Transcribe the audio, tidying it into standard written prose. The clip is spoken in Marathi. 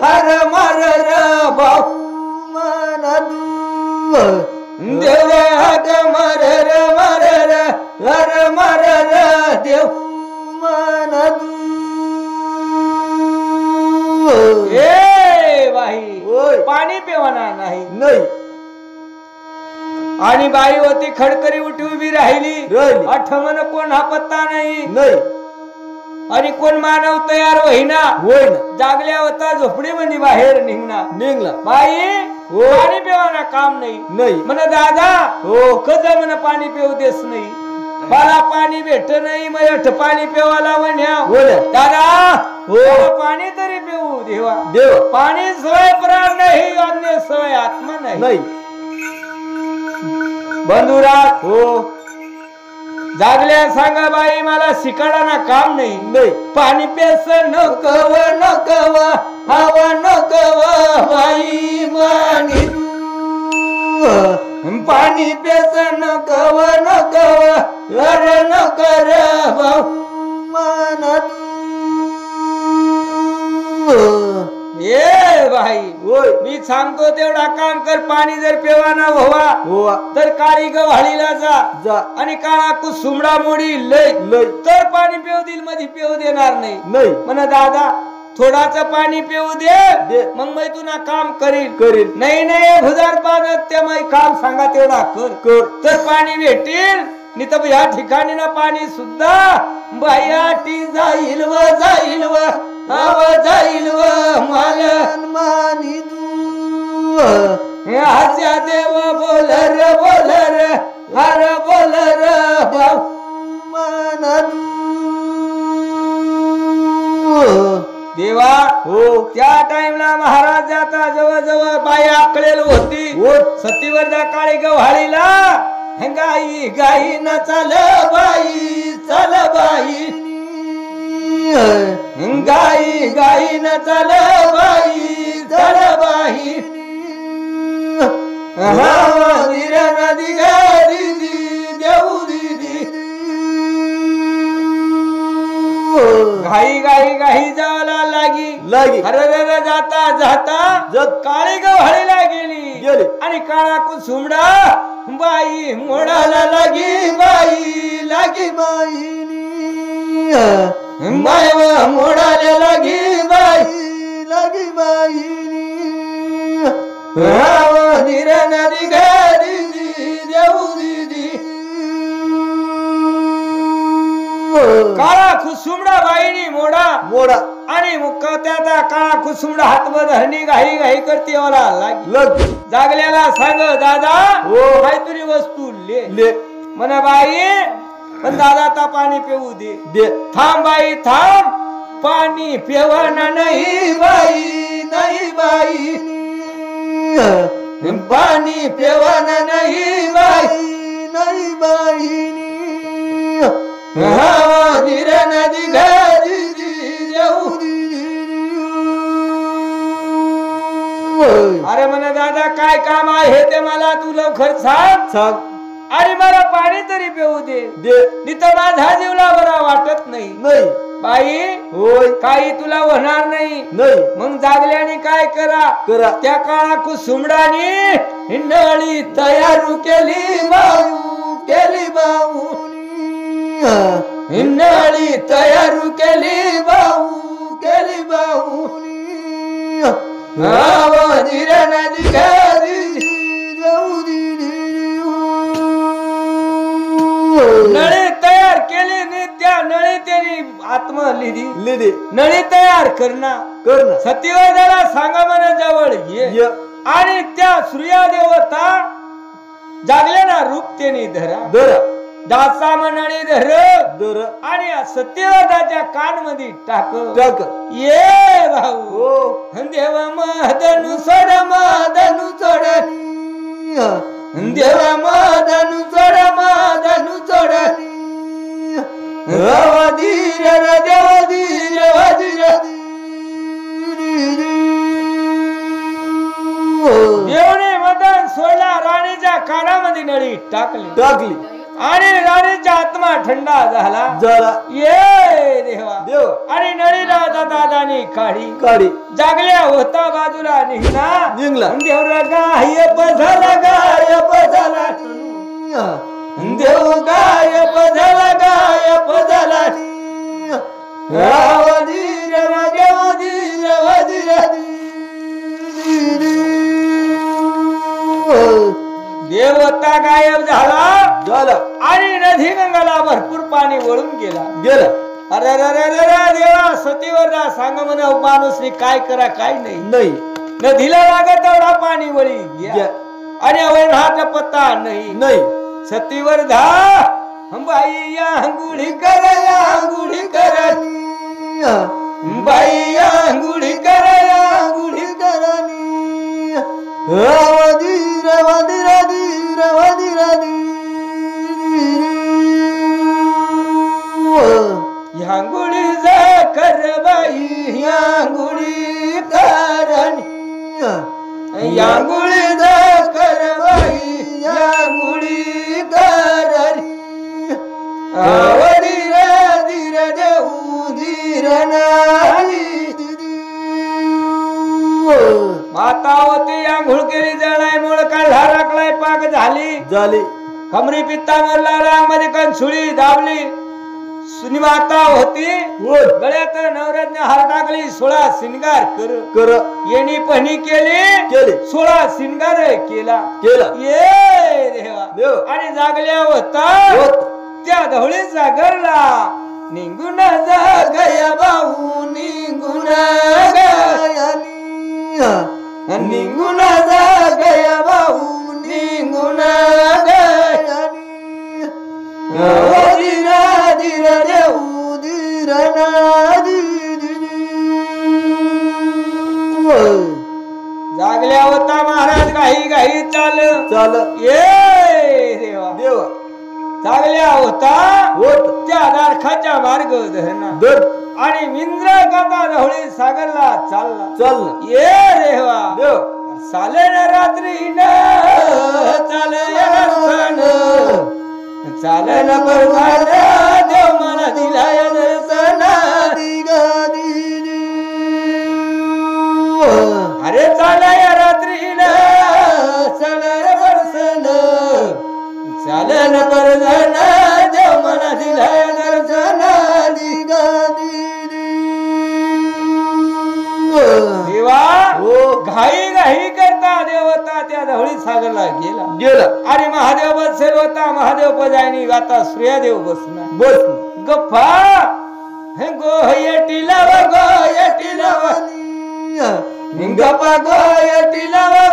हर मर भाऊ मनदू देव हाक मर हर मर देव मनदू ए बाई पाणी पिवाना नाही आणि बाई होती खडकरी उठी उभी राहिली आठवण कोण हा पत्ता नाही आणि कोण मानव तयार होईना जागल्या होता झोपडी मध्ये बाहेर निघला बाई पाणी पिवाना काम नाही म्हण दादा कध म्हण पाणी पिऊ देस नाही मला पाणी भेट नाही मग पाणी पिवाला म्हण्या दादा पाणी तरी पिऊ देवा पाणी सवय प्राण नाही अन्य सवय आत्मा नाही बंधुरात जागल्या सांगा बाई मला शिकाडाना काम नाही पाणी पेस नकव हवा नकव बाई मानी पाणी पेस नकव हर न कर भाऊ मनदू ये भाई मी सांगतो तेवढा काम कर पाणी जर पेवाना व्हावा तर काळी गव्हाळीला जा आणि काळा कुसुमडा मोडी लय तर पाणी पिऊ देईल मध्ये पिऊ देणार नाही म्हणा दादा थोडाच पाणी पिऊ दे मग मी तुला काम करील नाही भुजार पाजत ते मग काम सांगा तेवढा कर तर पाणी भेटेल नि तर या ठिकाणी ना पाणी सुद्धा बायाटी जाईल व जाईल व मालन मानी आज्या देव बोलर हर बोलर भाऊ मनदू देवा त्या टाइमला महाराज जाता जवळ बाई आकळेल होती सतीवर काळी गव्हाळीला गाई न चल बाई गाई न चल बाई नदी देऊ दीदी घाई जावला लागी हर जाता काळी गव्हाळीला गेली आणि काळा कुसुमडा बाई मोडाला लागी बाई मोडाला लागी बाई नदी देऊ दीदी काळा कुसुमडा बाईनी मोडा आणि मुख त्याचा काळा कुसुमडा हातवर धरणी घाई करते मला लागी जागल्याला सांग दादा काय तुरी वस्तू ले म्हणा बाई पण दादा आता पाणी पिऊ दे थांब थांब पाणी पिवाना नाही बाई पाणी पिवाना नाही बाई नदी अरे म्हणा दादा काय काम आहे ते मला तू लवकर सांग अरे मला पाणी तरी पिऊ दे तर माझा जीवला बरा वाटत नाही बाई काही तुला होणार नाही मग जागल्याने काय करा त्या काळा कुसुमडानी नळी तयार केली बाऊ नळी तयार केली बाऊ नळी तयार केली नि त्या नळी त्यांनी आत्मा लिधी नळी तयार करना सतीवादाला सांगा म्हणा जवळ ये आणि त्या सूर्या देवता जागल्या ना रूप त्यांनी धरा दासा मनाने धर आणि सत्यवादाच्या कान मध्ये टाक ये भाऊ देव मदनु सोड देव मदनु सोड धीर देवने मदन सोडला राणीच्या कानामध्ये नळी टाकली आणि राणीचा आत्मा थंडा झाला झाला ये देवा देव आणि नळी राजा दादानी काढी काढी जागल्या होता बाजूला निघला निघला देव गायब झाला गायब झाला देव गायब झाला गायब झाला देवता गायब झाला झाला आणि नदी गंगाला भरपूर पाणी वळून गेला गेला अरे देवा सतीवर जा सांग म्हणे माणूस काय करा काय नाही नाही नदीला लागत एवढा पाणी वळी गया आणि अवैधाचा पत्ता नाही नाही सतीवर धा बाई या अंगुळी कर या अंगुळी कर बाई या अंगुळी कर या अंगुळी करनी रावधी रावधी राधी रावधी राधी या अंगुळी जा कर बाई या अंगुळी करनी या अंगुळी जा कर बाई या अंगुळी करनी आवडी रे धीर देऊ धीर नाही माता होती आंघोळ केली जळाय मूळ काढला राखलाय पाक झाली झाली कमरी पित्ता मरला रांग मध्ये कंसुळी दाबली सुनी माता होती गळ्यात नवऱ्याने हार टाकली 16 शिंगार कर येणी पहनी केली 16 शिंगार केला ये देवा आणि जागल्या होता त्या ढवळी जागरला निघून जागया भाऊ निघून गया निघून जागया भाऊ निघून गया धीरा धीर देऊ धीर जागल्या होता महाराज घाई घाई चाल ये देवा जागल्या होता त्या दारखाच्या मार्ग धरणा आणि मिंद्र काता ढवळी सागरला चालला ये देवा चालन रात्री चालन बरोबर देव मला दिलाय दर्शन अरे चालय रात्री चालय दर्शन चालन बरोबर देव मला दिलाय दर्शन देवा घाई घाई करता देवता त्या ढवळी सागरला गेला आणि महादेव बसेल होता महादेव पजायनी गाता सूर्यदेव बस गप्पा गोयटी लाव गप्पा गोयटी लाव